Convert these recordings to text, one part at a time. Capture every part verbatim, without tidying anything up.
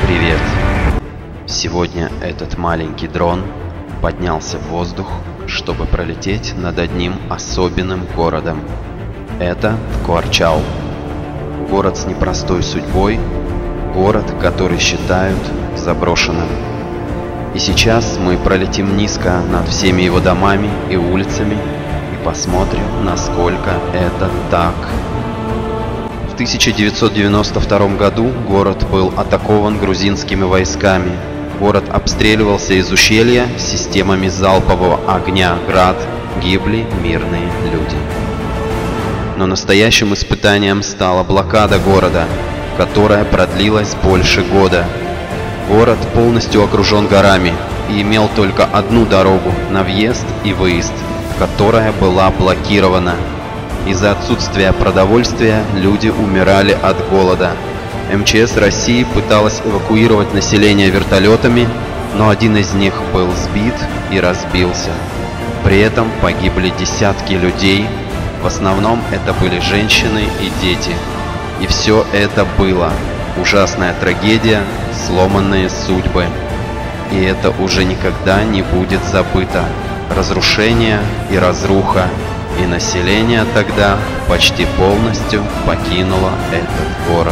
Привет! Сегодня этот маленький дрон поднялся в воздух, чтобы пролететь над одним особенным городом. Это Куарчау. Город с непростой судьбой, город, который считают заброшенным. И сейчас мы пролетим низко над всеми его домами и улицами и посмотрим, насколько это так. В тысяча девятьсот девяносто втором году город был атакован грузинскими войсками. Город обстреливался из ущелья системами залпового огня «Град», гибли мирные люди. Но настоящим испытанием стала блокада города, которая продлилась больше года. Город полностью окружен горами и имел только одну дорогу на въезд и выезд, которая была блокирована. Из-за отсутствия продовольствия люди умирали от голода. эм че эс России пыталась эвакуировать население вертолетами, но один из них был сбит и разбился. При этом погибли десятки людей, в основном это были женщины и дети. И все это было. Ужасная трагедия, сломанные судьбы. И это уже никогда не будет забыто. Разрушение и разруха. И население тогда почти полностью покинуло этот город.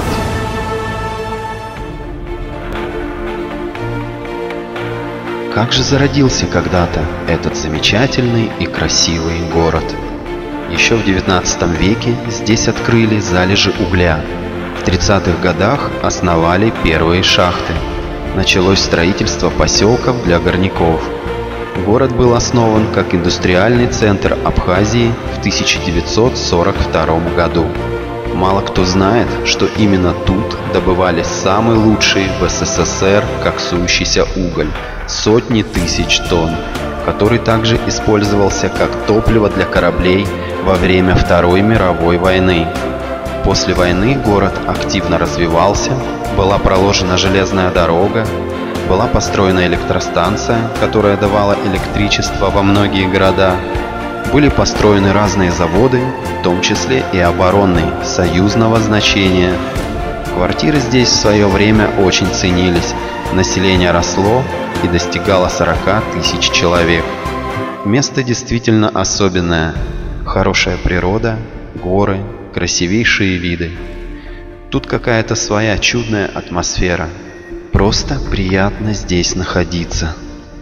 Как же зародился когда-то этот замечательный и красивый город? Еще в девятнадцатом веке здесь открыли залежи угля. В тридцатых годах основали первые шахты. Началось строительство поселков для горняков. Город был основан как индустриальный центр Абхазии в тысяча девятьсот сорок втором году. Мало кто знает, что именно тут добывали самый лучший в эс эс эс эр коксующийся уголь – сотни тысяч тонн, который также использовался как топливо для кораблей во время Второй мировой войны. После войны город активно развивался, была проложена железная дорога, была построена электростанция, которая давала электричество во многие города. Были построены разные заводы, в том числе и оборонный, союзного значения. Квартиры здесь в свое время очень ценились, население росло и достигало сорока тысяч человек. Место действительно особенное. Хорошая природа, горы, красивейшие виды. Тут какая-то своя чудная атмосфера. Просто приятно здесь находиться.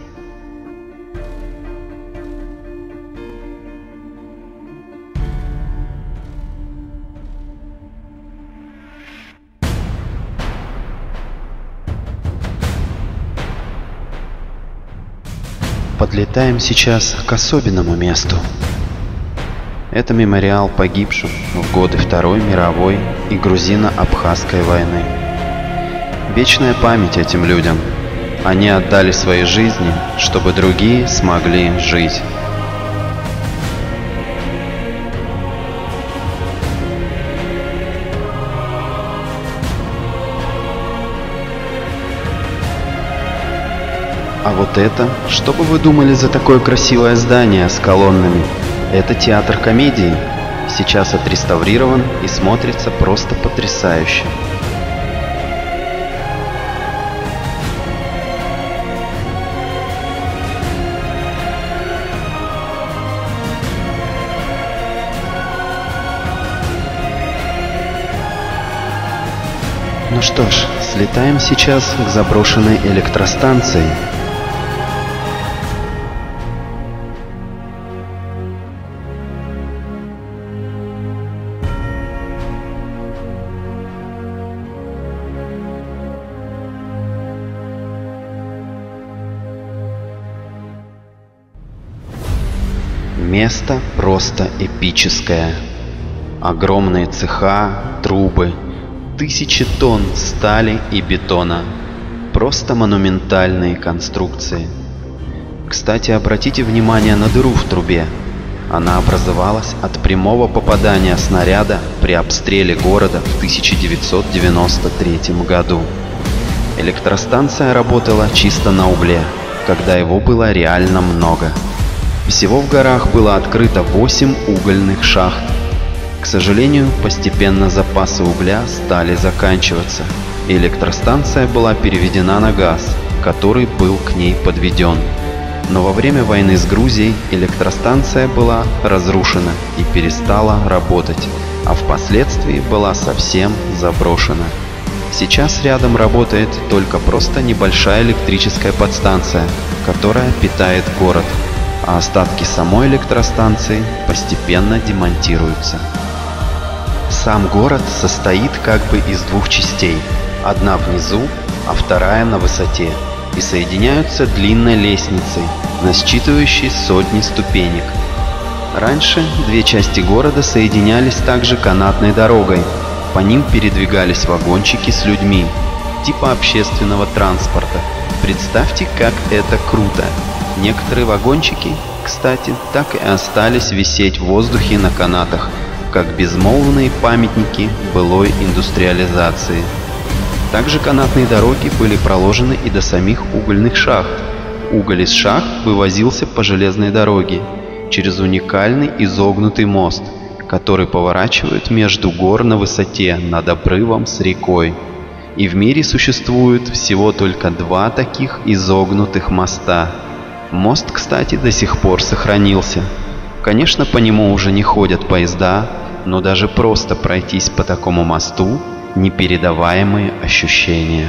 Подлетаем сейчас к особенному месту. Это мемориал погибшим в годы Второй мировой и грузино-абхазской войны. Вечная память этим людям. Они отдали свои жизни, чтобы другие смогли жить. А вот это, что бы вы думали за такое красивое здание с колоннами? Это театр комедии. Сейчас отреставрирован и смотрится просто потрясающе. Ну что ж, слетаем сейчас к заброшенной электростанции. Место просто эпическое. Огромные цеха, трубы, тысячи тонн стали и бетона. Просто монументальные конструкции. Кстати, обратите внимание на дыру в трубе. Она образовалась от прямого попадания снаряда при обстреле города в тысяча девятьсот девяносто третьем году. Электростанция работала чисто на угле, когда его было реально много. Всего в горах было открыто восемь угольных шахт. К сожалению, постепенно запасы угля стали заканчиваться. Электростанция была переведена на газ, который был к ней подведен. Но во время войны с Грузией электростанция была разрушена и перестала работать, а впоследствии была совсем заброшена. Сейчас рядом работает только просто небольшая электрическая подстанция, которая питает город, а остатки самой электростанции постепенно демонтируются. Сам город состоит как бы из двух частей, одна внизу, а вторая на высоте, и соединяются длинной лестницей, насчитывающей сотни ступенек. Раньше две части города соединялись также канатной дорогой, по ним передвигались вагончики с людьми, типа общественного транспорта. Представьте, как это круто! Некоторые вагончики, кстати, так и остались висеть в воздухе на канатах, как безмолвные памятники былой индустриализации. Также канатные дороги были проложены и до самих угольных шахт. Уголь из шахт вывозился по железной дороге через уникальный изогнутый мост, который поворачивает между гор на высоте над обрывом с рекой. И в мире существует всего только два таких изогнутых моста. Мост, кстати, до сих пор сохранился. Конечно, по нему уже не ходят поезда, но даже просто пройтись по такому мосту – непередаваемые ощущения.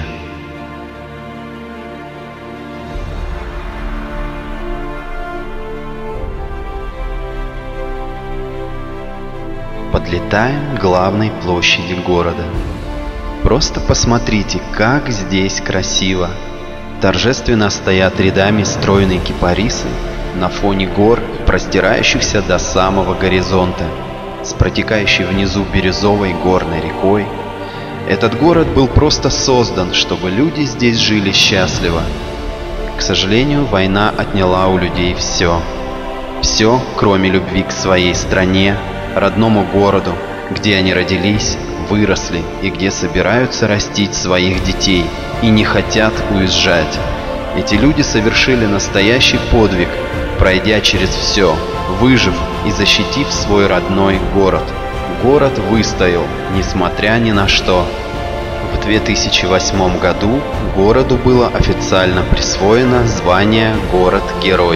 Подлетаем к главной площади города. Просто посмотрите, как здесь красиво. Торжественно стоят рядами стройные кипарисы на фоне гор, простирающихся до самого горизонта, с протекающей внизу бирюзовой горной рекой. Этот город был просто создан, чтобы люди здесь жили счастливо. К сожалению, война отняла у людей все. Все, кроме любви к своей стране, родному городу, где они родились, выросли и где собираются растить своих детей и не хотят уезжать. Эти люди совершили настоящий подвиг, пройдя через все, выжив и защитив свой родной город. Город выстоял, несмотря ни на что. В две тысячи восьмом году городу было официально присвоено звание «Город-герой».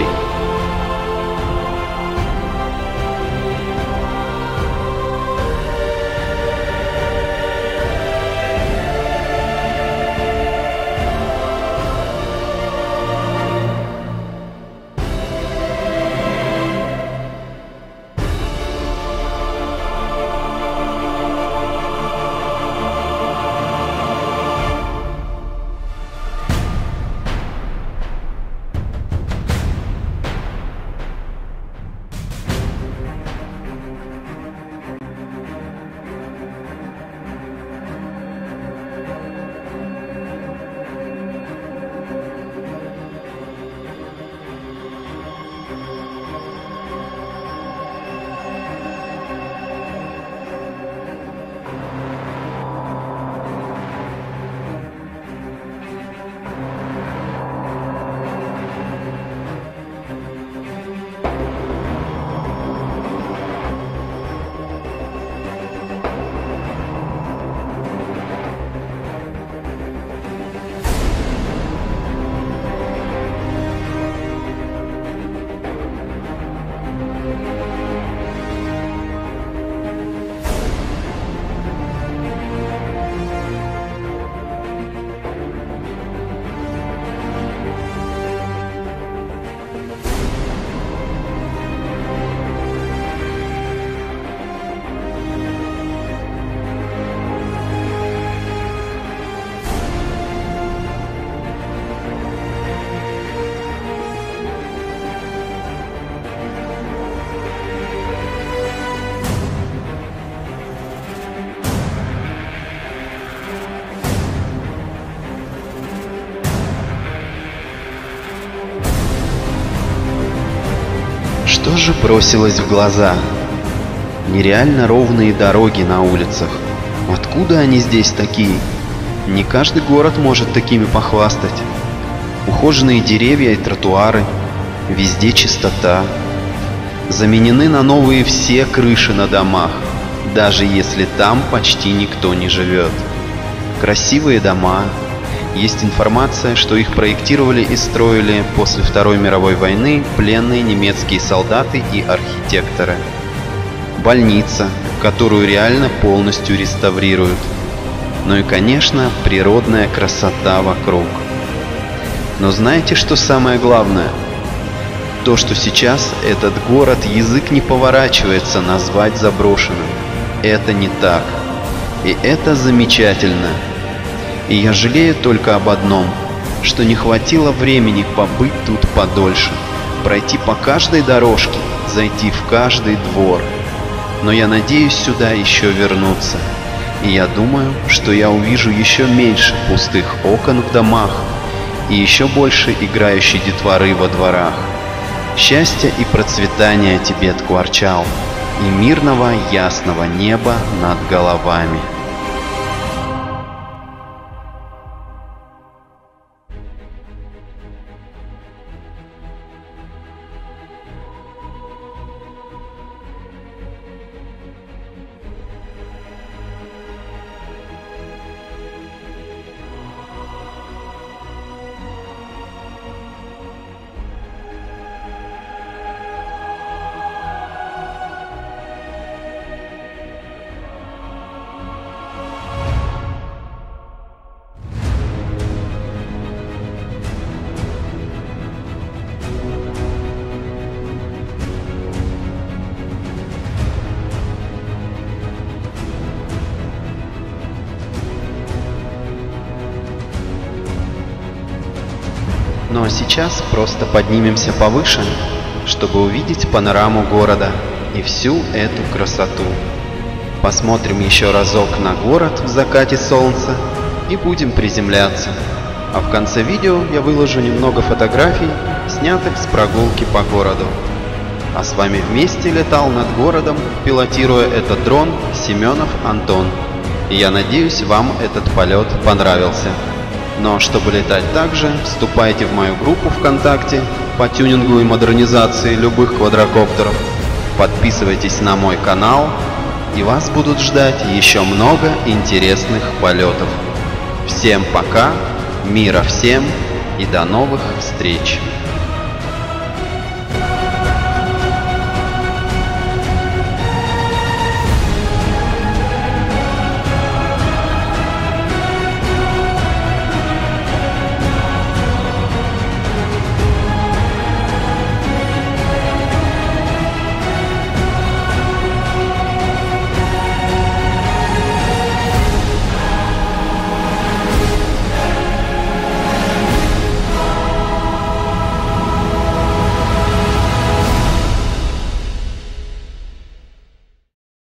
Что же бросилось в глаза? Нереально ровные дороги на улицах. Откуда они здесь такие? Не каждый город может такими похвастать. Ухоженные деревья и тротуары, везде чистота. Заменены на новые все крыши на домах, даже если там почти никто не живет. красивые дома. Есть информация, что их проектировали и строили после Второй мировой войны пленные немецкие солдаты и архитекторы. Больница, которую реально полностью реставрируют. Ну и, конечно, природная красота вокруг. Но знаете, что самое главное? То, что сейчас этот город язык не поворачивается назвать заброшенным. Это не так. И это замечательно. И я жалею только об одном, что не хватило времени побыть тут подольше, пройти по каждой дорожке, зайти в каждый двор. Но я надеюсь сюда еще вернуться. И я думаю, что я увижу еще меньше пустых окон в домах и еще больше играющей детворы во дворах. Счастья и процветания тебе, Ткварчал, и мирного ясного неба над головами. Ну а сейчас просто поднимемся повыше, чтобы увидеть панораму города и всю эту красоту. Посмотрим еще разок на город в закате солнца и будем приземляться. А в конце видео я выложу немного фотографий, снятых с прогулки по городу. А с вами вместе летал над городом, пилотируя этот дрон, Семенов Антон. И я надеюсь, вам этот полет понравился. Но чтобы летать так же, вступайте в мою группу ВКонтакте по тюнингу и модернизации любых квадрокоптеров. Подписывайтесь на мой канал, и вас будут ждать еще много интересных полетов. Всем пока, мира всем и до новых встреч!